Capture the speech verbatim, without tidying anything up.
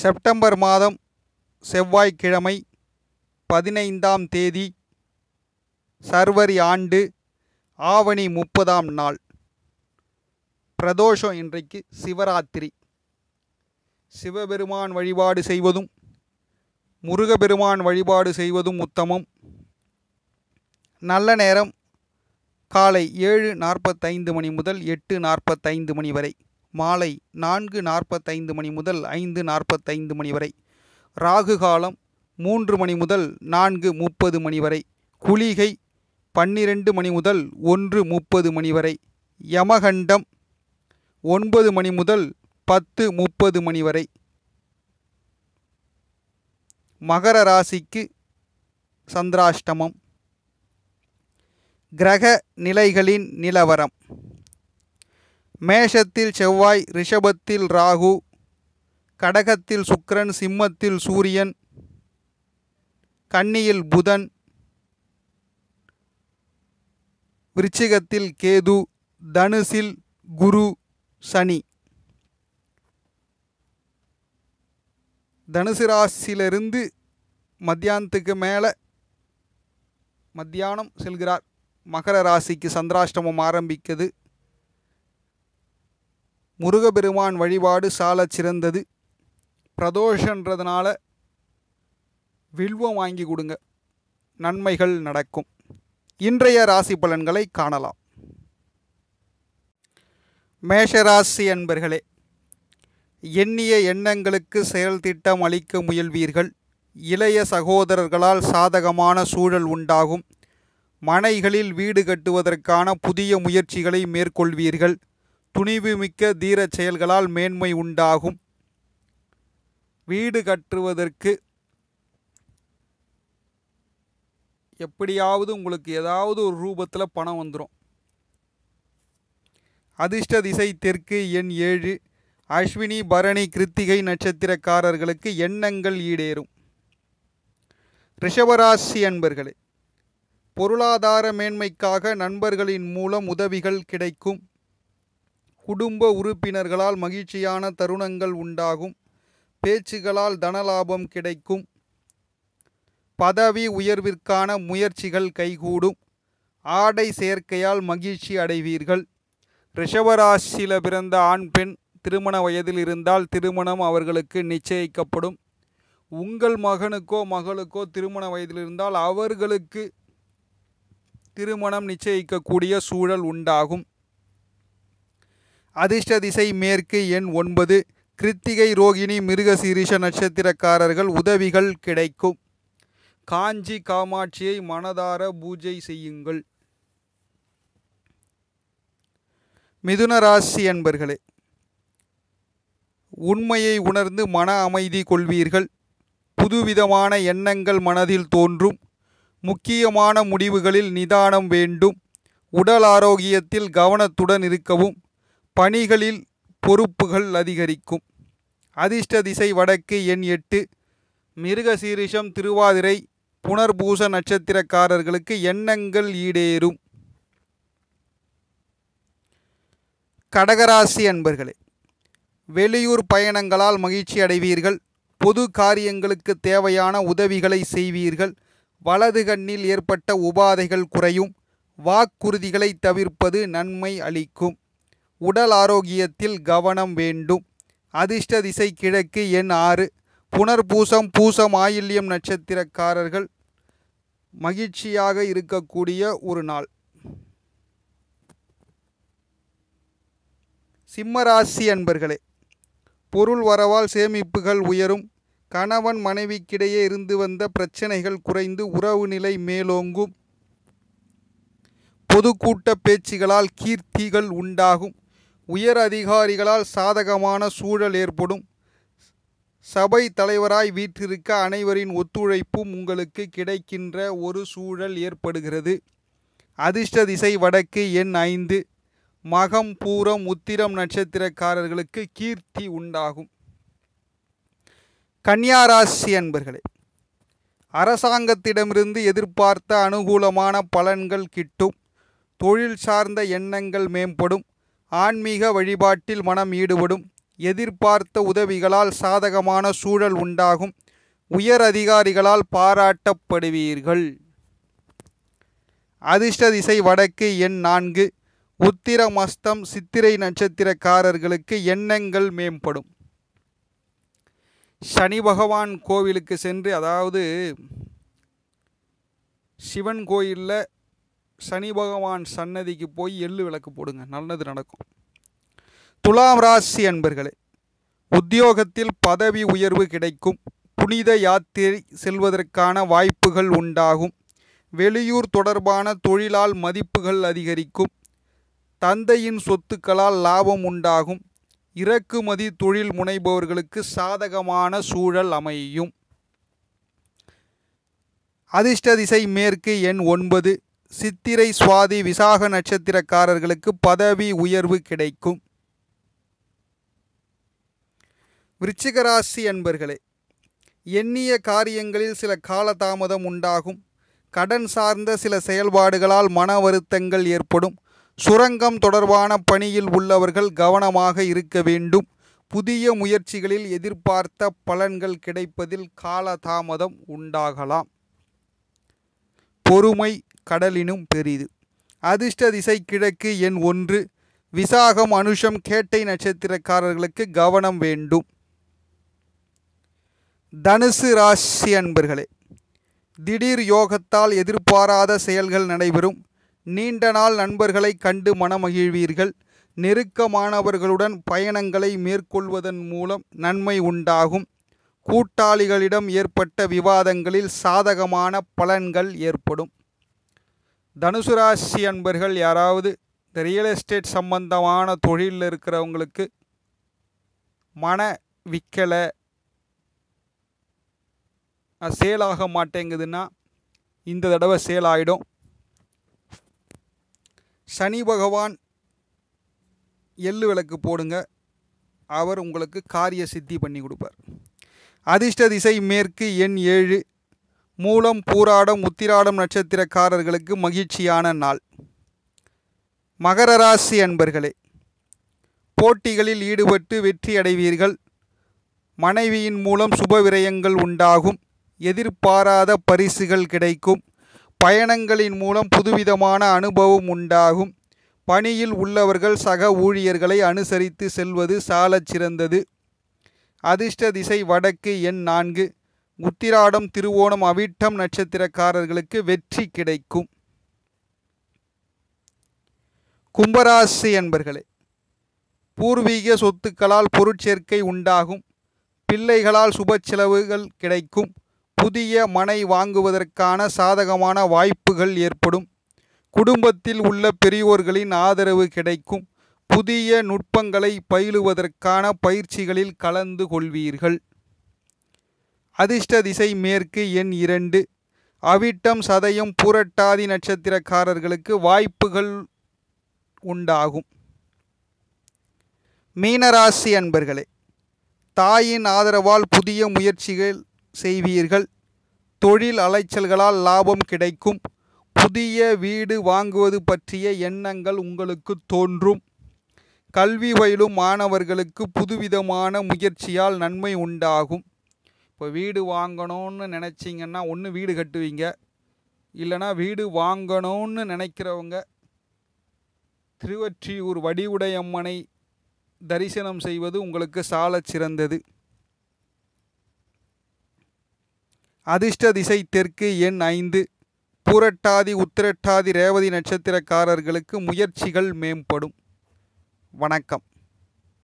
September மாதம் செவ்வாய்க்கிழமை பதினைந்தாம் தேதி சர்வரி ஆண்டு ஆவணி முப்பதாம் நாள். பிரதோஷம் இன்றைக்கு சிவராத்திரி. சிவபெருமான் வழிபாடு செய்வதும் முருகபெருமான் வழிபாடு செய்வதும் உத்தமம். நல்ல நேரம் காலை ஏழு நாற்பத்தைந்து மணி முதல் எட்டு நாற்பத்தைந்து மணி வரை, மாலை நான்கு நாற்பத்தைந்து மணி முதல் ஐந்து நாற்பத்தைந்து மணி வரை, ராகு காலம் மூன்று மணி முதல் நான்கு முப்பது மணி வரை, குளிகை பன்னிரண்டு மணி முதல் ஒன்று முப்பது மணி வரை, யமகண்டம் ஒன்பது மணி முதல் பத்து முப்பது மணி வரை. மகர ராசிக்கு சந்திராஷ்டமம். கிரக நிலைகளின் நிலவரம்: மேஷத்தில் செவ்வாய், ரிஷபத்தில் ராகு, கடகத்தில் சுக்கிரன், சிம்மத்தில் சூரியன், கன்னியில் புதன், விருச்சிகத்தில் கேது, தனுசில் குரு, சனி. தனுசு ராசியிலிருந்து மத்தியானத்துக்கு மேலே மத்தியானம் செல்கிறார். மகர ராசிக்கு சந்திராஷ்டமம் ஆரம்பிக்குது. முருகபெருமான் வழிபாடு சால சிறந்தது. பிரதோஷன்றதுனால வில்வம் வாங்கி கொடுங்க, நன்மைகள் நடக்கும். இன்றைய ராசி பலன்களை காணலாம். மேஷராசி அன்பர்களே, எண்ணிய எண்ணங்களுக்கு செயல் திட்டம் அளிக்க முயல்வீர்கள். இளைய சகோதரர்களால் சாதகமான சூழல் உண்டாகும். மனைகளில் வீடு கட்டுவதற்கான புதிய முயற்சிகளை மேற்கொள்வீர்கள். துணிவுமிக்க தீர செயல்களால் மேன்மை உண்டாகும். வீடு கட்டுவதற்கு எப்படியாவது உங்களுக்கு ஏதாவது ஒரு ரூபத்தில் பணம் வந்துடும். அதிர்ஷ்ட திசை தெற்கு, எண் ஏழு. அஸ்வினி பரணி கிருத்திகை நட்சத்திரக்காரர்களுக்கு எண்ணங்கள் ஈடேறும். ரிஷபராசி அன்பர்களே, பொருளாதார மேன்மைக்காக நண்பர்களின் மூலம் உதவிகள் கிடைக்கும். குடும்ப உறுப்பினர்களால் மகிழ்ச்சியான தருணங்கள் உண்டாகும். பேச்சுகளால் தனலாபம் கிடைக்கும். பதவி உயர்விற்கான முயற்சிகள் கைகூடும். ஆடை சேர்க்கையால் மகிழ்ச்சி அடைவீர்கள். ரிஷபராசியில் பிறந்த ஆண் பெண் திருமண வயதில் இருந்தால் திருமணம் அவர்களுக்கு நிச்சயிக்கப்படும். உங்கள் மகனுக்கோ மகளுக்கோ திருமண வயதில் இருந்தால் அவர்களுக்கு திருமணம் நிச்சயிக்கக்கூடிய சூழல் உண்டாகும். அதிர்ஷ்ட திசை மேற்கு, எண் ஒன்பது. கிருத்திகை ரோகிணி மிருகசீரிஷ நட்சத்திரக்காரர்கள் உதவிகள் கிடைக்கும். காஞ்சி காமாட்சியை மனதார பூஜை செய்யுங்கள். மிதுன ராசி அன்பர்களே, உண்மையை உணர்ந்து மன அமைதி கொள்வீர்கள். புதுவிதமான எண்ணங்கள் மனதில் தோன்றும். முக்கியமான முடிவுகளில் நிதானம் வேண்டும். உடல் ஆரோக்கியத்தில் கவனத்துடன் இருக்கவும். பணிகளில் பொறுப்புகள் அதிகரிக்கும். அதிர்ஷ்ட திசை வடக்கு, எண் எட்டு. மிருகசீரிஷம் திருவாதிரை புனர்பூச நட்சத்திரக்காரர்களுக்கு எண்ணங்கள் ஈடேறும். கடகராசி அன்பர்களே, வெளியூர் பயணங்களால் மகிழ்ச்சி அடைவீர்கள். பொது காரியங்களுக்கு தேவையான உதவிகளை செய்வீர்கள். வலது கண்ணில் ஏற்பட்ட உபாதைகள் குறையும். வாக்குறுதிகளை தவிர்ப்பது நன்மை அளிக்கும். உடல் ஆரோக்கியத்தில் கவனம் வேண்டும். அதிர்ஷ்ட திசை கிழக்கு, எண் ஆறு. புனர்பூசம் பூசம் ஆயில்யம் நட்சத்திரக்காரர்கள் மகிழ்ச்சியாக இருக்கக்கூடிய ஒரு நாள். சிம்மராசி அன்பர்களே, பொருள் வரவால் சேமிப்புகள் உயரும். கணவன் மனைவிக்கிடையே இருந்து வந்த பிரச்சனைகள் குறைந்து உறவு நிலை மேலோங்கும். பொதுக்கூட்ட பேச்சுகளால் கீர்த்திகள் உண்டாகும். உயர் அதிகாரிகளால் சாதகமான சூழல் ஏற்படும். சபை தலைவராய் வீற்றிருக்க அனைவரின் ஒத்துழைப்பும் உங்களுக்கு கிடைக்கின்ற ஒரு சூழல் ஏற்படுகிறது. அதிர்ஷ்ட திசை வடக்கு, எண் ஐந்து. மகம் பூரம் உத்திரம் நட்சத்திரக்காரர்களுக்கு கீர்த்தி உண்டாகும். கன்னியாராசி அன்பர்களே, அரசாங்கத்திடமிருந்து எதிர்பார்த்த அனுகூலமான பலன்கள் கிட்டும். தொழில் சார்ந்த எண்ணங்கள் மேம்படும். ஆன்மீக வழிபாட்டில் மனம் ஈடுபடும். எதிர்பார்த்த உதவிகளால் சாதகமான சூழல் உண்டாகும். உயர் அதிகாரிகளால் பாராட்டப்படுவீர்கள். அதிர்ஷ்ட திசை வடக்கு, எண் நான்கு. உத்திரம், அஸ்தம், சித்திரை நட்சத்திரக்காரர்களுக்கு எண்ணங்கள் மேம்படும். சனி பகவான் கோவிலுக்கு சென்று, அதாவது சிவன் கோயிலில் சனி பகவான் சன்னதிக்கு போய் எள்ளு விளக்கு போடுங்க, நல்லது நடக்கும். துலாம் ராசி அன்பர்களே, உத்தியோகத்தில் பதவி உயர்வு கிடைக்கும். புனித யாத்திரை செல்வதற்கான வாய்ப்புகள் உண்டாகும். வெளியூர் தொடர்பான தொழிலால் மதிப்புகள் அதிகரிக்கும். தந்தையின் சொத்துக்களால் லாபம் உண்டாகும். இறக்குமதி தொழில் முனைபவர்களுக்கு சாதகமான சூழல் அமையும். அதிர்ஷ்ட திசை மேற்கு, எண் ஒன்பது. சித்திரை, சுவாதி, விசாக நட்சத்திரக்காரர்களுக்கு பதவி உயர்வு கிடைக்கும். விருச்சிக ராசி அன்பர்களே, எண்ணிய காரியங்களில் சில காலதாமதம் உண்டாகும். கடன் சார்ந்த சில செயல்பாடுகளால் மன வருத்தங்கள் ஏற்படும். சுரங்கம் தொடர்பான பணியில் உள்ளவர்கள் கவனமாக இருக்க வேண்டும். புதிய முயற்சிகளில் எதிர்பார்த்த பலன்கள் கிடைப்பதில் காலதாமதம் உண்டாகலாம். பொறுமை கடலினும் பெரிது. அதிர்ஷ்ட திசை கிழக்கு, எண் ஒன்று. விசாகம், அனுஷம், கேட்டை நட்சத்திரக்காரர்களுக்கு கவனம் வேண்டும். தனுசு ராசி அன்பர்களே, திடீர் யோகத்தால் எதிர்பாராத செயல்கள் நடைபெறும். நீண்ட நாள் நண்பர்களை கண்டு மனமகிழ்வீர்கள். நெருக்கமானவர்களுடன் பயணங்களை மேற்கொள்வதன் மூலம் நன்மை உண்டாகும். கூட்டாளிகளிடம் ஏற்பட்ட விவாதங்களில் சாதகமான பலன்கள் ஏற்படும். தனுசு ராசி அன்பர்கள் யாராவது இந்த ரியல் எஸ்டேட் சம்பந்தமான தொழிலில் இருக்கிறவங்களுக்கு மன விக்கலை, சேலாக மாட்டேங்குதுன்னா இந்த தடவை சேல் ஆகிடும். சனி பகவான் எள்ளு விளக்கு போடுங்க, அவர் உங்களுக்கு காரிய சித்தி பண்ணி கொடுப்பார். அதிர்ஷ்ட திசை மேற்கு, எண் ஏழு. மூலம், பூராடம், உத்திராடம் நட்சத்திரக்காரர்களுக்கு மகிழ்ச்சியான நாள். மகர ராசி அன்பர்களே, போட்டிகளில் ஈடுபட்டு வெற்றி அடைவீர்கள். மனைவியின் மூலம் சுப விரயங்கள் உண்டாகும். எதிர்பாராத பரிசுகள் கிடைக்கும். பயணங்களின் மூலம் புதுவிதமான அனுபவம் உண்டாகும். பணியில் உள்ளவர்கள் சக ஊழியர்களை அனுசரித்து செல்வது சாலச் சிறந்தது. அதிர்ஷ்ட திசை வடக்கு, எண் நான்கு. உத்திராடம், திருவோணம், அவிட்டம் நட்சத்திரக்காரர்களுக்கு வெற்றி கிடைக்கும். கும்பராசி என்பர்களே, பூர்வீக சொத்துக்களால் பொருட்சேர்க்கை உண்டாகும். பிள்ளைகளால் சுப செலவுகள் கிடைக்கும். புதிய மனை வாங்குவதற்கான சாதகமான வாய்ப்புகள் ஏற்படும். குடும்பத்தில் உள்ள பெரியோர்களின் ஆதரவு கிடைக்கும். புதிய நுட்பங்களை பயிலுவதற்கான பயிற்சிகளில் கலந்து கொள்வீர்கள். அதிர்ஷ்ட திசை மேற்கு, எண் இரண்டு. அவிட்டம், சதயம், பூரட்டாதி நட்சத்திரக்காரர்களுக்கு வாய்ப்புகள் உண்டாகும். மீனராசி அன்பர்களே, தாயின் ஆதரவால் புதிய முயற்சிகள் செய்வீர்கள். தொழில் அலைச்சல்களால் லாபம் கிடைக்கும். புதிய வீடு வாங்குவது பற்றிய எண்ணங்கள் உங்களுக்கு தோன்றும். கல்வி பயிலும் மாணவர்களுக்கு புதுவிதமான முயற்சியால் நன்மை உண்டாகும். இப்போ வீடு வாங்கணும்னு நினச்சிங்கன்னா ஒன்று வீடு கட்டுவீங்க, இல்லைனா வீடு வாங்கணும்னு நினைக்கிறவங்க திருவொற்றியூர் வடிவுடையம்மனை தரிசனம் செய்வது உங்களுக்கு சாலச் சிறந்தது. அதிர்ஷ்ட திசை தெற்கு, எண் ஐந்து. பூரட்டாதி, உத்திரட்டாதி, ரேவதி நட்சத்திரக்காரர்களுக்கு முயற்சிகள் மேம்படும். வணக்கம்.